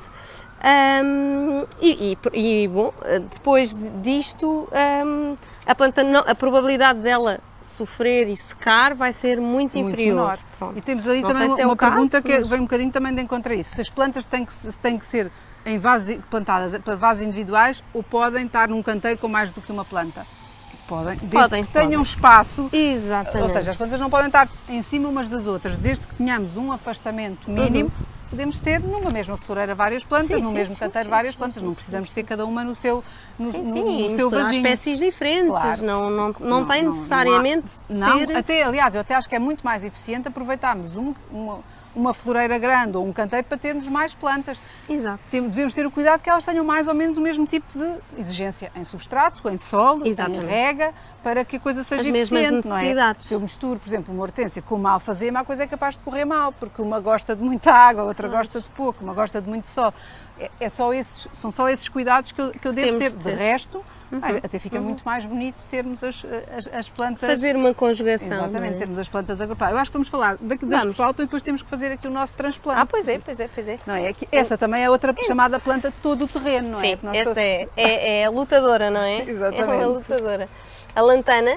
Um, e, e, e bom, depois disto um, a planta não, a probabilidade dela sofrer e secar vai ser muito, muito inferior. E temos aí não também uma, é uma pergunta caso, que mas... vem um bocadinho também de encontro a isso. Se as plantas têm que, têm que ser em vasos, plantadas para vasos individuais ou podem estar num canteiro com mais do que uma planta? Podem, desde podem, que tenham podem. espaço. Exatamente. Ou seja, as plantas não podem estar em cima umas das outras, desde que tenhamos um afastamento mínimo. Uhum. Podemos ter numa mesma floreira várias plantas, sim, no sim, mesmo sim, canteiro sim, várias sim, plantas, sim, não precisamos sim, ter cada uma no seu no, sim, no, sim, no seu vasinho. Espécies diferentes, claro. não, não, não, não tem não, necessariamente não, há, ser... não, até, aliás, eu até acho que é muito mais eficiente aproveitarmos um, uma, uma floreira grande ou um canteiro para termos mais plantas. Exato. Devemos ter o cuidado que elas tenham mais ou menos o mesmo tipo de exigência em substrato, em solo, Exatamente. em rega, para que a coisa seja As eficiente, mesmas necessidades. Não é? Se eu misturo, por exemplo, uma hortênsia com uma alfazema, a coisa é capaz de correr mal, porque uma gosta de muita água, a outra gosta de pouco, uma gosta de muito sol. É, é só esses, são só esses cuidados que eu, que eu devo ter. De, ter. de resto, uhum. até fica uhum. muito mais bonito termos as, as, as plantas... Fazer uma conjugação. Exatamente, é? termos as plantas agrupadas. Eu acho que vamos falar das vamos. que faltam e depois temos que fazer aqui o nosso transplante. Ah, pois é, pois é, pois é. Não é? Essa também é outra chamada planta todo o terreno, não é? Sim, esta todos... é, é, é a lutadora, não é? Exatamente. É uma lutadora. A lantana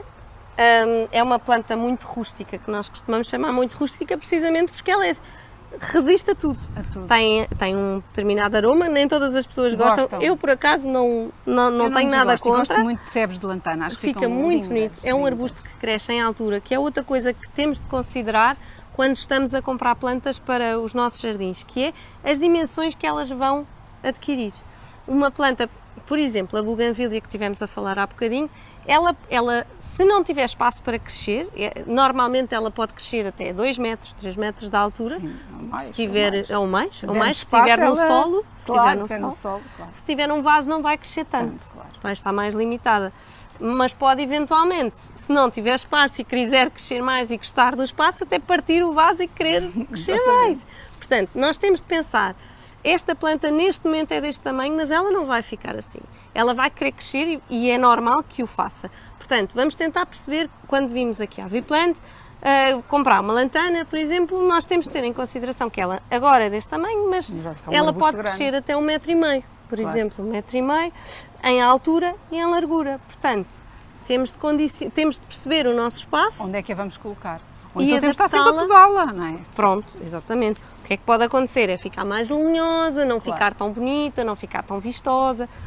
um, é uma planta muito rústica, que nós costumamos chamar muito rústica precisamente porque ela é... resiste a tudo. a tudo. Tem, tem um determinado aroma, nem todas as pessoas gostam. gostam. Eu, por acaso, não, não, não, não tenho nada gosto. contra. Eu gosto muito de sebes de lantana, acho que fica muito bonito. É um arbusto que cresce em altura, que é outra coisa que temos de considerar quando estamos a comprar plantas para os nossos jardins, que é as dimensões que elas vão adquirir. Uma planta, por exemplo, a buganvília que tivemos a falar há bocadinho, Ela, ela, se não tiver espaço para crescer, é, normalmente ela pode crescer até dois metros, três metros de altura, Sim, ou mais, se tiver, ou mais, se ou mais, se estiver no ela, solo, se claro, estiver no, no solo. solo claro. Se tiver num vaso não vai crescer tanto, tanto claro. vai estar mais limitada, mas pode eventualmente, se não tiver espaço e quiser crescer mais e gostar do espaço, até partir o vaso e querer crescer mais. Portanto, nós temos de pensar, esta planta neste momento é deste tamanho, mas ela não vai ficar assim. Ela vai querer crescer e é normal que o faça. Portanto, vamos tentar perceber, quando vimos aqui à Viplant, uh, comprar uma lantana, por exemplo, nós temos de ter em consideração que ela agora é deste tamanho, mas um ela pode grande. crescer até um metro e meio, por claro. exemplo, um metro e meio, em altura e em largura. Portanto, temos de, condici... temos de perceber o nosso espaço. Onde é que a vamos colocar? Ou e então temos de estar sempre a podá-la, não é? Pronto, exatamente. O que é que pode acontecer? É ficar mais lenhosa, não claro. ficar tão bonita, não ficar tão vistosa.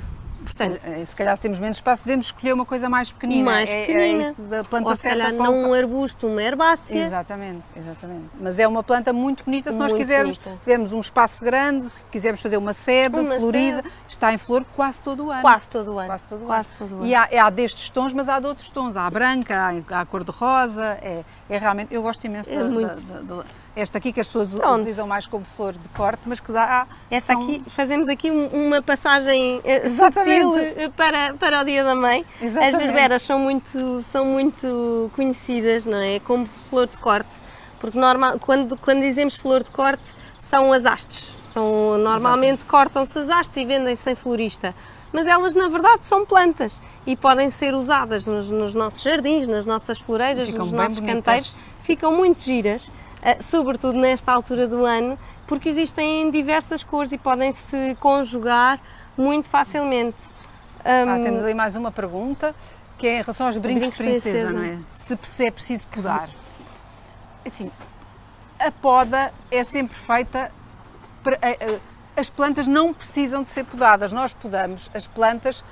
Portanto, se calhar se temos menos espaço, devemos escolher uma coisa mais pequenina. Mais pequenina. É, é isso da planta ou se certa calhar para não o- um arbusto, uma herbácea. Exatamente, exatamente. Mas é uma planta muito bonita se nós Muito quisermos. bonita. Tivermos um espaço grande, se quisermos fazer uma sebe Uma florida, sebe. está em flor quase todo o ano. Quase todo o ano. Quase todo o Quase ano. todo o ano. E há, há destes tons, mas há de outros tons. Há a branca, há a cor de rosa. É, é realmente, eu gosto imenso É da, muito. da- da- da- esta aqui que as pessoas Pronto. utilizam mais como flor de corte, mas que dá. Esta são- aqui, fazemos aqui um- uma passagem eh, Exatamente. sutil eh, para, para o Dia da Mãe. Exatamente. As gerberas são muito, são muito conhecidas, não é? Como flor de corte, porque normal, quando, quando dizemos flor de corte são as hastes. São, normalmente cortam-se as hastes e vendem-se em florista. Mas elas na verdade são plantas e podem ser usadas nos, nos nossos jardins, nas nossas floreiras, Ficam nos bem nossos bonitas. canteiros. Ficam muito giras, eh, sobretudo nesta altura do ano, porque existem em diversas cores e podem se conjugar muito facilmente. Ah, Hum, temos ali mais uma pergunta, que é em relação aos brincos, brincos de princesa, princesa. não é? Se, se é preciso podar. Assim, a poda é sempre feita para, eh, eh, as plantas não precisam de ser podadas. Nós podamos as plantas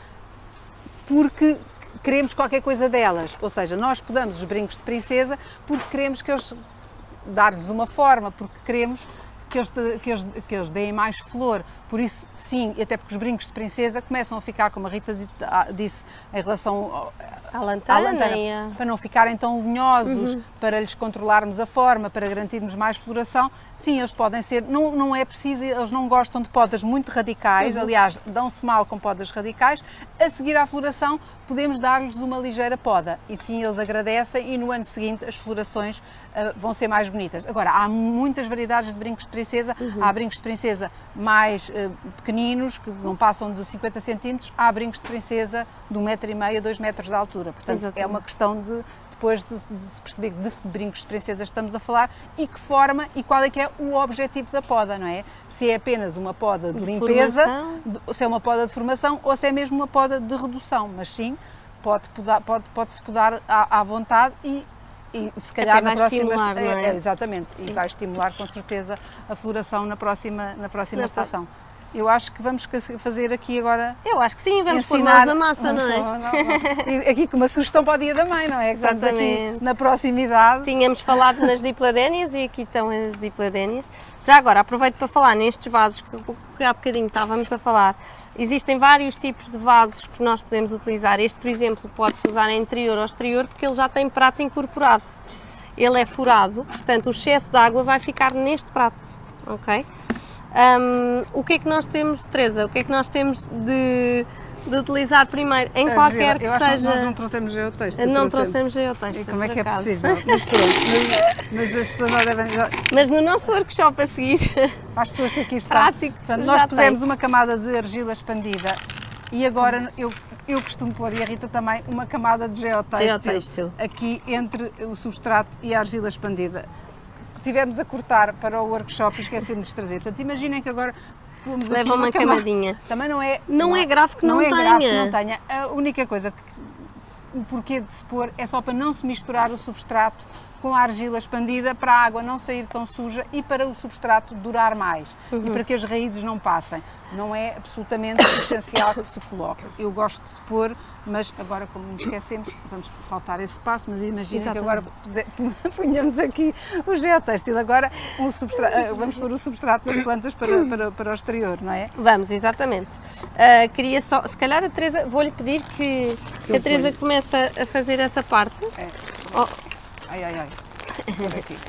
porque queremos qualquer coisa delas. Ou seja, nós podamos os brincos de princesa porque queremos que eles dar-lhes uma forma, porque queremos que eles, que, eles, que eles deem mais flor. Por isso, sim, e até porque os brincos de princesa começam a ficar, como a Rita disse, em relação ao, a à lantana, lantana, e a- para não ficarem tão linhosos, para lhes controlarmos a forma, para garantirmos mais floração. Sim, eles podem ser, não, não é preciso, eles não gostam de podas muito radicais, aliás, dão-se mal com podas radicais. A seguir à floração, podemos dar-lhes uma ligeira poda e sim, eles agradecem e no ano seguinte as florações ah, vão ser mais bonitas. Agora, há muitas variedades de brincos de princesa, há brincos de princesa mais ah, pequeninos, que não passam de cinquenta centímetros, há brincos de princesa de um metro e meio a dois metros de altura. Portanto, Exatamente. é uma questão de depois de, de se perceber de que brincos de princesa estamos a falar e que forma e qual é que é o objetivo da poda, não é? Se é apenas uma poda de, De limpeza, formação. de- se é uma poda de formação ou se é mesmo uma poda de redução, mas sim, pode podar, pode, pode-se podar à, à vontade e, e se calhar Até na vai próxima estimular, não é? exatamente, e vai estimular com certeza a floração na próxima, na próxima Na estação. Eu acho que vamos fazer aqui agora Eu acho que sim, vamos pôr ensinar- mãos na massa, vamos não é? pôr- não, não. E aqui com uma sugestão para o Dia da Mãe, não é? Que estamos aqui Exatamente. na proximidade. Tínhamos falado nas dipladénias e aqui estão as dipladénias. Já agora, aproveito para falar nestes vasos que, que há bocadinho estávamos a falar. Existem vários tipos de vasos que nós podemos utilizar. Este, por exemplo, pode-se usar em interior ou exterior porque ele já tem prato incorporado. Ele é furado, portanto o excesso de água vai ficar neste prato, ok? Um, o que é que nós temos, Teresa? O que é que nós temos de, de utilizar primeiro em qualquer que Eu acho seja... que nós não trouxemos geotexto. Não por exemplo. trouxemos geotexto, E como é por que é acaso. possível? Mas pronto, mas, mas as pessoas não devem. Mas no nosso workshop a seguir, Para as pessoas que aqui estão. Prático, Portanto, já nós pusemos tem. uma camada de argila expandida e agora eu, eu costumo pôr, e a Rita também, uma camada de geotextil, Geotextil. aqui entre o substrato e a argila expandida. Tivemos a cortar para o workshop e esquecemos de trazer. Portanto, imaginem que agora pomos aqui leva uma camada. camadinha. Também não é. Não é grave que não é grave que tenha. não tenha. A única coisa que o porquê de se pôr é só para não se misturar o substrato com a argila expandida, para a água não sair tão suja e para o substrato durar mais Uhum. e para que as raízes não passem. Não é absolutamente essencial que se coloque. Eu gosto de se pôr, mas agora como nos esquecemos, vamos saltar esse passo, mas imaginem que agora puse- punhamos aqui o geotextil, agora um substrato, vamos pôr o substrato das plantas para, para, para o exterior, não é? vamos, exatamente. Ah, queria só, se calhar a Teresa, vou-lhe pedir que, que a Eu Teresa ponho. comece a fazer essa parte. É. Oh, Ai, ai, ai. Vou pôr aqui.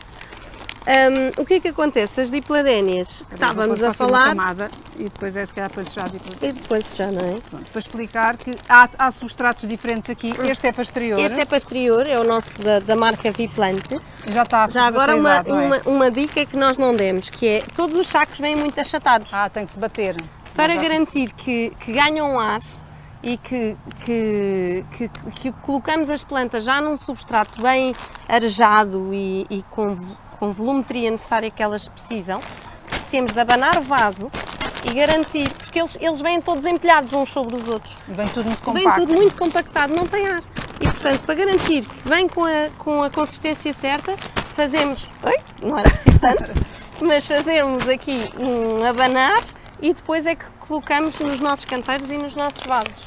um, o que é que acontece? As dipladénias que estávamos Vou a pôr só aqui uma falar, camada e depois é se calhar depois já depois. e depois já, não é? Pronto, para explicar que há, há substratos diferentes aqui. Este é para exterior. Este é para exterior, é o nosso da, da marca Viplante. Já está Já agora uma, fertilizado, não é? uma, uma dica que nós não demos, que é, todos os sacos vêm muito achatados. Ah, tem que se bater. Para Já- garantir que, que ganham ar e que, que, que, que colocamos as plantas já num substrato bem arejado e, e com, com volumetria necessária que elas precisam, temos de abanar o vaso e garantir, porque eles, eles vêm todos empilhados uns sobre os outros. Vem tudo muito Vem compacto. tudo muito compactado, não tem ar. E portanto, para garantir que vem com a, com a consistência certa, fazemos, ai, não era preciso tanto, mas fazemos aqui um abanar e depois é que colocamos nos nossos canteiros e nos nossos vasos.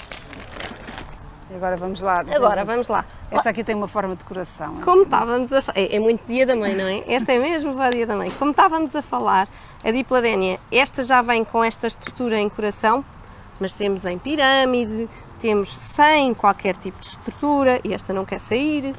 E agora vamos lá. Agora vamos lá. Esta aqui tem uma forma de coração. Como estávamos a falar, é, é muito dia da mãe, não é? Esta é mesmo para o dia da mãe. Como estávamos a falar, a Dipladénia, esta já vem com esta estrutura em coração, mas temos em pirâmide, temos sem qualquer tipo de estrutura, e esta não quer sair.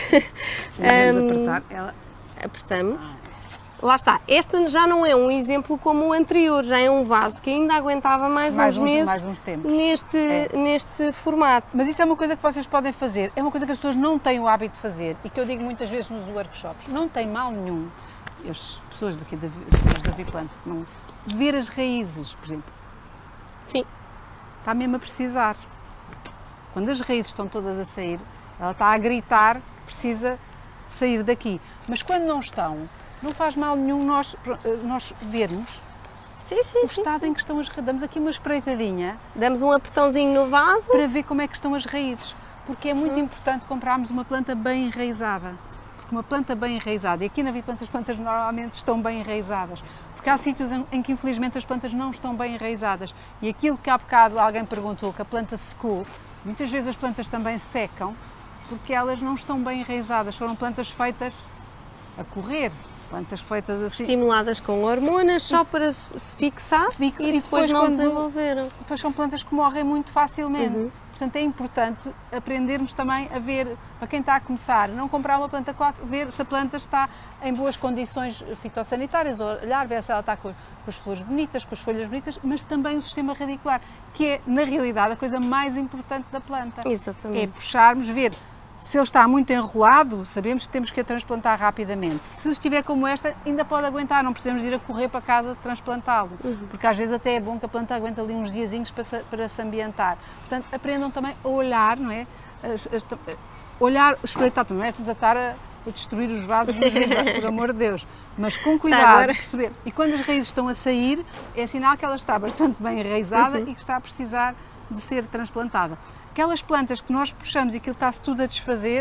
Vamos um, apertar ela. Apertamos. Lá está, esta já não é um exemplo como o anterior, já é um vaso que ainda aguentava mais, mais uns, uns meses mais uns tempos. Neste, é. neste formato. Mas isso é uma coisa que vocês podem fazer, é uma coisa que as pessoas não têm o hábito de fazer e que eu digo muitas vezes nos workshops, não tem mal nenhum, as pessoas daqui da, as pessoas da Viplant, não, ver as raízes, por exemplo. Sim. Está mesmo a precisar. Quando as raízes estão todas a sair, ela está a gritar que precisa de sair daqui. Mas quando não estão, não faz mal nenhum nós, nós vermos sim, sim, o estado sim. em que estão as raízes. Damos aqui uma espreitadinha. Damos um apertãozinho no vaso. Para ver como é que estão as raízes. Porque é muito hum. importante comprarmos uma planta bem enraizada. Porque uma planta bem enraizada, e aqui na Viplant as plantas normalmente estão bem enraizadas. Porque há sítios em, em que infelizmente as plantas não estão bem enraizadas. E aquilo que há bocado alguém perguntou, que a planta secou, muitas vezes as plantas também secam porque elas não estão bem enraizadas. Foram plantas feitas a correr. Plantas feitas assim. Estimuladas com hormonas só para se fixar e, e depois, depois não quando, desenvolveram. Depois são plantas que morrem muito facilmente. Uhum. Portanto, é importante aprendermos também a ver, para quem está a começar, não comprar uma planta qualquer, ver se a planta está em boas condições fitossanitárias, olhar, ver se ela está com, com as flores bonitas, com as folhas bonitas, mas também o sistema radicular, que é, na realidade, a coisa mais importante da planta. Exatamente. É puxarmos, ver. Se ele está muito enrolado, sabemos que temos que a transplantar rapidamente. Se estiver como esta, ainda pode aguentar, não precisamos ir a correr para casa transplantá-lo. Uhum. Porque às vezes até é bom que a planta aguente ali uns diazinhos para se, para se ambientar. Portanto, aprendam também a olhar, não é? As, as, olhar, espreitar, não é? Estamos a estar a, a destruir os vasos, por amor de Deus. Mas com cuidado, perceber. E quando as raízes estão a sair, é sinal que ela está bastante bem enraizada uhum. e que está a precisar de ser transplantada. Aquelas plantas que nós puxamos e aquilo está-se tudo a desfazer,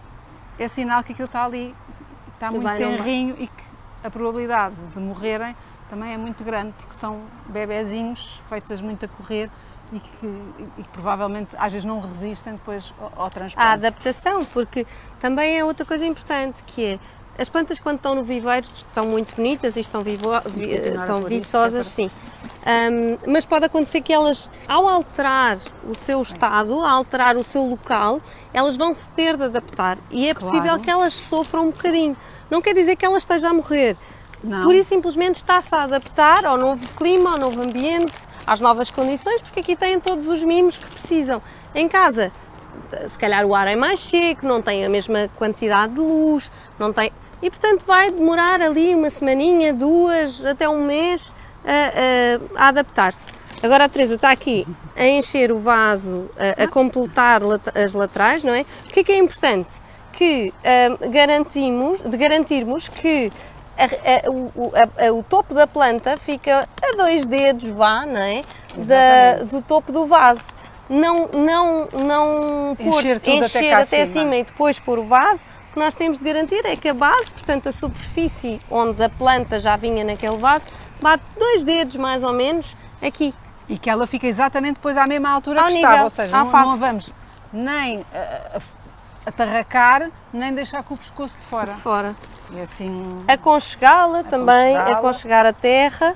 é sinal que aquilo está ali, está muito tenrinho e que a probabilidade de morrerem também é muito grande, porque são bebezinhos feitas muito a correr e que, e que provavelmente às vezes não resistem depois ao, ao transplante. A adaptação, porque também é outra coisa importante, que é as plantas quando estão no viveiro estão muito bonitas e estão, vivo, vi, estão viçosas, sim. Um, mas pode acontecer que elas, ao alterar o seu estado, ao alterar o seu local, elas vão se ter de adaptar e é possível claro. que elas sofram um bocadinho. Não quer dizer que ela esteja a morrer, não. Por isso simplesmente está-se a adaptar ao novo clima, ao novo ambiente, às novas condições, porque aqui têm todos os mimos que precisam. Em casa, se calhar o ar é mais seco, não tem a mesma quantidade de luz, não tem... E, portanto, vai demorar ali uma semaninha, duas, até um mês a, a, a adaptar-se. Agora a Teresa está aqui a encher o vaso, a, a completar as laterais, não é? O que é que é importante? Que um, garantimos, de garantirmos que a, a, o, a, a, o topo da planta fica a dois dedos, vá, não é? Da, do topo do vaso. Não, não, não pôr, encher, tudo encher até, até acima e depois pôr o vaso. O que nós temos de garantir é que a base, portanto a superfície onde a planta já vinha naquele vaso, bate dois dedos mais ou menos aqui. E que ela fica exatamente depois à mesma altura Ao que nível, estava, ou seja, não, face. não vamos nem a, a, a tarracar, nem deixar com o pescoço de fora. De fora. E assim... Aconchegá-la também, aconchegar a terra,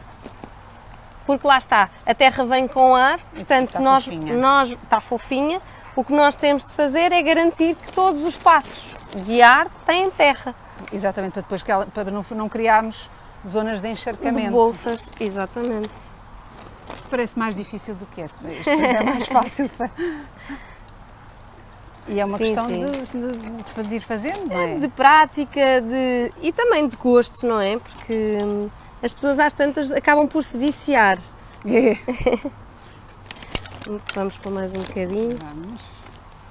porque lá está, a terra vem com ar, portanto está nós, fofinha. nós, está fofinha, o que nós temos de fazer é garantir que todos os passos de ar têm terra. Exatamente, para depois que ela, para não, não criarmos zonas de encharcamento. De bolsas, exatamente. Isto parece mais difícil do que é, isto é mais fácil. E é uma sim, questão sim. De, de, de ir fazendo, não é? De prática de, e também de gosto, não é? Porque hum, as pessoas às tantas acabam por se viciar. É. Vamos pôr mais um bocadinho. Vamos.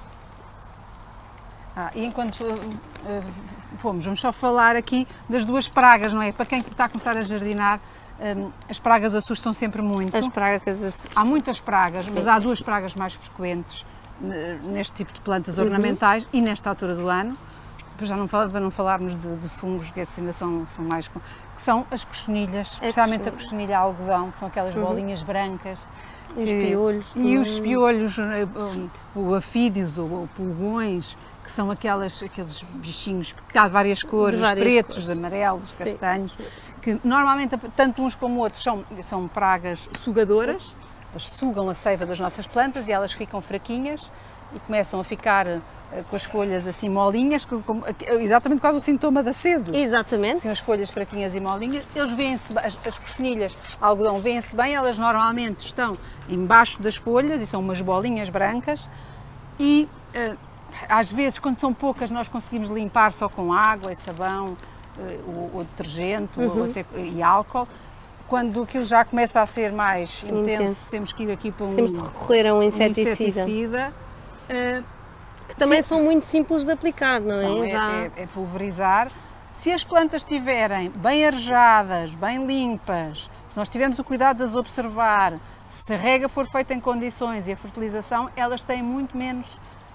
Ah, e enquanto uh, uh, fomos, vamos só falar aqui das duas pragas, não é? Para quem está a começar a jardinar, um, as pragas assustam sempre muito. As pragas assustam. Há muitas pragas, sim. Mas há duas pragas mais frequentes neste tipo de plantas ornamentais uhum. e nesta altura do ano. já não, fal, para não falarmos de, de fungos, que esses ainda são, são mais... que são as coxinilhas, especialmente a coxinilha algodão, que são aquelas uhum. bolinhas brancas. E os piolhos. E os piolhos, o afídeos ou pulgões, que são aquelas, aqueles bichinhos que há várias cores, várias pretos, cores. amarelos, sim, castanhos, sim. que normalmente, tanto uns como outros, são, são pragas sugadoras, elas sugam a seiva das nossas plantas e elas ficam fraquinhas e começam a ficar com as folhas assim molinhas, como, exatamente por causa do sintoma da sede. Exatamente. Assim, as folhas fraquinhas e molinhas, eles vêem-se, as, as coxinilhas algodão vêem-se bem, elas normalmente estão embaixo das folhas e são umas bolinhas brancas e uh, às vezes, quando são poucas, nós conseguimos limpar só com água e sabão, uh, ou, ou detergente uhum. ou até, e álcool. Quando aquilo já começa a ser mais intenso, intenso. temos que ir aqui para um, temos de recorrer a um inseticida. Um inseticida uh, que também sim. são muito simples de aplicar, não são, é? É, já... é? É pulverizar. Se as plantas estiverem bem arejadas, bem limpas, se nós tivermos o cuidado de as observar, se a rega for feita em condições e a fertilização, elas têm muito menos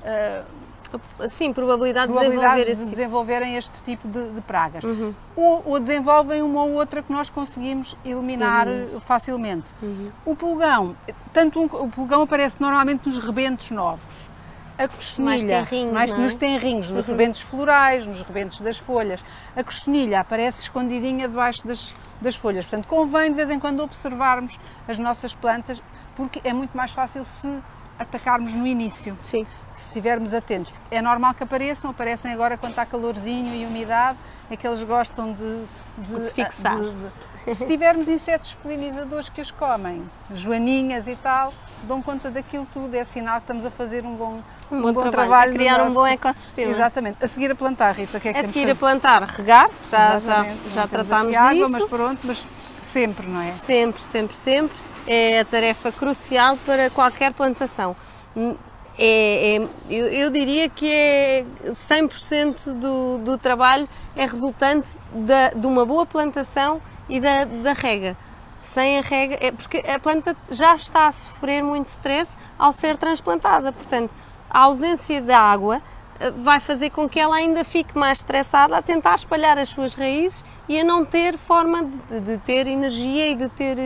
uh, sim, probabilidade, probabilidade de, desenvolver de desenvolverem este tipo de, de pragas. Uhum. Ou, ou desenvolvem uma ou outra que nós conseguimos eliminar uhum. facilmente. Uhum. O pulgão, tanto um, o pulgão aparece normalmente nos rebentos novos. A coxinilha, mais, tenrinhos, mais não é? nos tenrinhos, nos uhum. rebentos florais, nos rebentos das folhas. A coxinilha aparece escondidinha debaixo das, das folhas. Portanto, convém de vez em quando observarmos as nossas plantas, porque é muito mais fácil se atacarmos no início. Sim. Se estivermos atentos. É normal que apareçam, aparecem agora quando está calorzinho e umidade, é que eles gostam de, de, de se fixar. De, de, se tivermos insetos polinizadores que as comem, joaninhas e tal, dão conta daquilo tudo, é sinal que estamos a fazer um bom, um bom, um bom trabalho, trabalho, a criar nosso... um bom ecossistema. Exatamente. A seguir a plantar, Rita, o que é que a temos seguir a plantar, regar, já, já, já tratámos disso. Água, mas pronto, mas sempre, não é? Sempre, sempre, sempre. É a tarefa crucial para qualquer plantação. É, é, eu, eu diria que é cem por cento do, do trabalho é resultante da, de uma boa plantação e da, da rega. Sem a rega, é porque a planta já está a sofrer muito stress ao ser transplantada, portanto a ausência da água vai fazer com que ela ainda fique mais estressada a tentar espalhar as suas raízes e a não ter forma de, de ter energia e de ter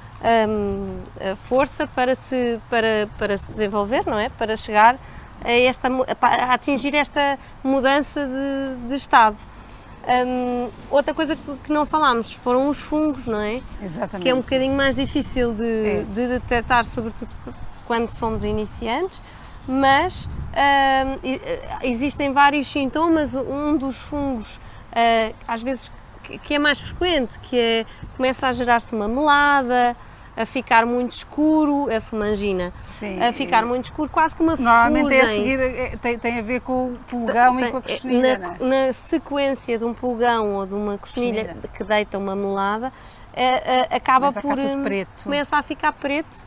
um, força para se, para, para se desenvolver, não é? Para chegar a, esta, a atingir esta mudança de, de estado. Um, outra coisa que, que não falámos foram os fungos, não é? Exatamente. Que é um bocadinho mais difícil de, é. de detectar, sobretudo quando somos iniciantes, mas um, existem vários sintomas. Um dos fungos, uh, às vezes, que, que é mais frequente, que é, começa a gerar-se uma melada, a ficar muito escuro, a fumangina, sim, a ficar é. muito escuro, quase que uma ferrugem. Normalmente é a seguir, é, tem, tem a ver com o pulgão tem, e com a coxinilha, na, não é? Na sequência de um pulgão ou de uma coxinilha, coxinilha. que deita uma melada, é, é, acaba começa por... A preto. Começa a ficar preto,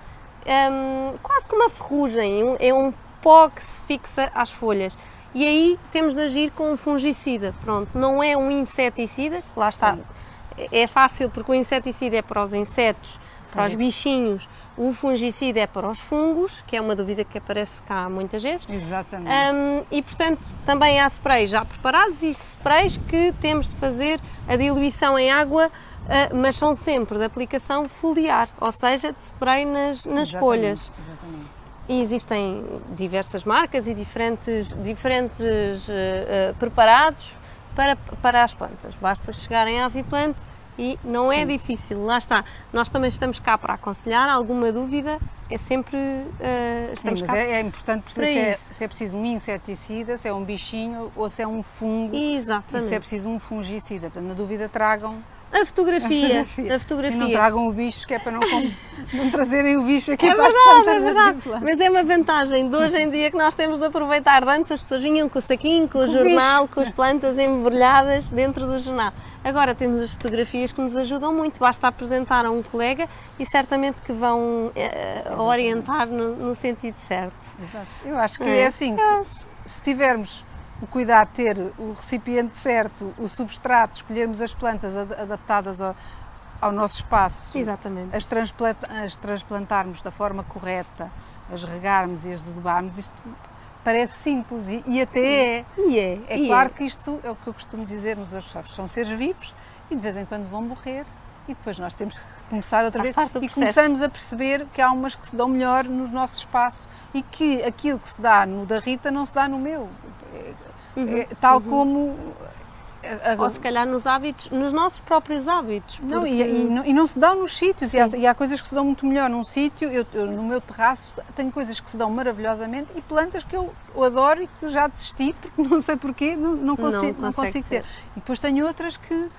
um, quase que uma ferrugem, um, é um pó que se fixa às folhas. E aí temos de agir com um fungicida, pronto, não é um inseticida, que lá está, sim. é fácil porque o inseticida é para os insetos, para os bichinhos, o fungicida é para os fungos, que é uma dúvida que aparece cá muitas vezes. Exatamente. Um, e, portanto, também há sprays já preparados e sprays que temos de fazer a diluição em água, uh, mas são sempre de aplicação foliar, ou seja, de spray nas, nas exatamente, folhas. Exatamente. E existem diversas marcas e diferentes, diferentes uh, uh, preparados para, para as plantas. Basta chegarem à Aviplant e não é Sim. difícil, lá está. Nós também estamos cá para aconselhar, alguma dúvida é sempre... Uh, estamos Sim, cá mas é, é importante perceber se é, se é preciso um inseticida, se é um bichinho ou se é um fungo. Exatamente. E se é preciso um fungicida. Portanto, na dúvida tragam... A fotografia, a fotografia. A fotografia. E não tragam o bicho, que é para não, não trazerem o bicho aqui é para verdade, as plantas. É verdade, mas é uma vantagem de hoje em dia que nós temos de aproveitar. De antes as pessoas vinham com o saquinho, com o, o jornal, bicho. com as plantas embrulhadas dentro do jornal. Agora temos as fotografias que nos ajudam muito, basta apresentar a um colega e certamente que vão uh, orientar no, no sentido certo. Exato. Eu acho que é, é assim, se, se tivermos o cuidado de ter o recipiente certo, o substrato, escolhermos as plantas adaptadas ao, ao nosso espaço, exatamente. As, transplant, as transplantarmos da forma correta, as regarmos e as adubarmos, isto parece simples e, e até é. E é. É e claro é. que isto é o que eu costumo dizer nos workshops, são seres vivos e de vez em quando vão morrer e depois nós temos que começar outra Faz vez parte do e processo. começamos a perceber que há umas que se dão melhor no nosso espaço e que aquilo que se dá no da Rita não se dá no meu. É, Uhum, é, tal uhum. como... a- Ou se calhar nos hábitos, nos nossos próprios hábitos. Não, porque- e, e não, e não se dão nos sítios, e há, Sim. e há coisas que se dão muito melhor num sítio. Eu, eu, no meu terraço tenho coisas que se dão maravilhosamente e plantas que eu, eu adoro e que já desisti porque não sei porquê, não, não, consigo, não consegue consigo ter. ter. E depois tenho outras que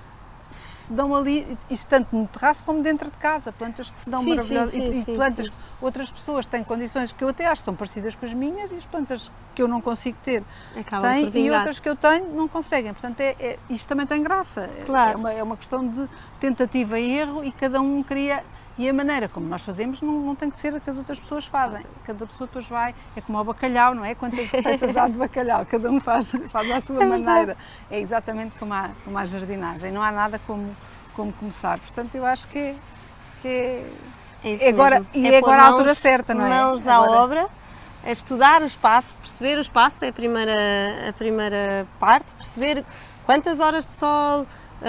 se dão ali, isto tanto no terraço como dentro de casa, plantas que se dão Sim, maravilhosas sim, e, sim, e sim, plantas sim. que outras pessoas têm condições que eu até acho que são parecidas com as minhas e as plantas que eu não consigo ter Acabam têm por e vingar. outras que eu tenho não conseguem. Portanto, é, é- isto também tem graça. É- Claro. É, uma, é uma questão de tentativa e erro e cada um cria. E a maneira como nós fazemos não, não tem que ser a que as outras pessoas fazem. Cada pessoa depois vai, é como ao bacalhau, não é? Quantas receitas há de bacalhau? Cada um faz, faz à sua É verdade. maneira. É exatamente como a, como a jardinagem. Não há nada como, como começar. Portanto, eu acho que é. Que é É isso é agora, mesmo. e É é pôr agora a altura mãos- certa, não é? Mãos à Agora- obra, a estudar o espaço, perceber o espaço é a primeira, a primeira parte, perceber quantas horas de sol,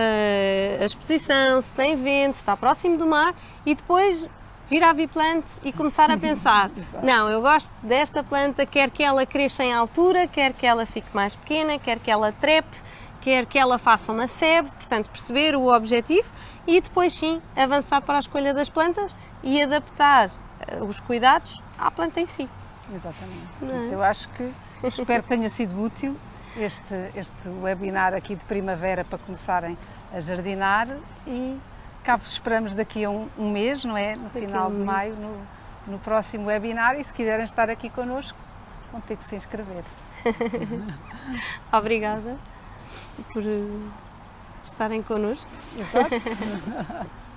eh, a exposição, se tem vento, se está próximo do mar e depois vir à Viplante e começar a pensar, Exato. não, eu gosto desta planta, quer que ela cresça em altura, quer que ela fique mais pequena, quer que ela trepe, quer que ela faça uma sebe, portanto perceber o objetivo e depois sim avançar para a escolha das plantas e adaptar eh, os cuidados à planta em si. Exatamente. Não é? Portanto, eu acho que, espero que tenha sido útil este, este webinar aqui de primavera para começarem a jardinar e cá vos esperamos daqui a um, um mês, não é? No Daqui a final um de mês. maio, no, no próximo webinar e se quiserem estar aqui connosco vão ter que se inscrever. Obrigada por eh, estarem connosco. Exato.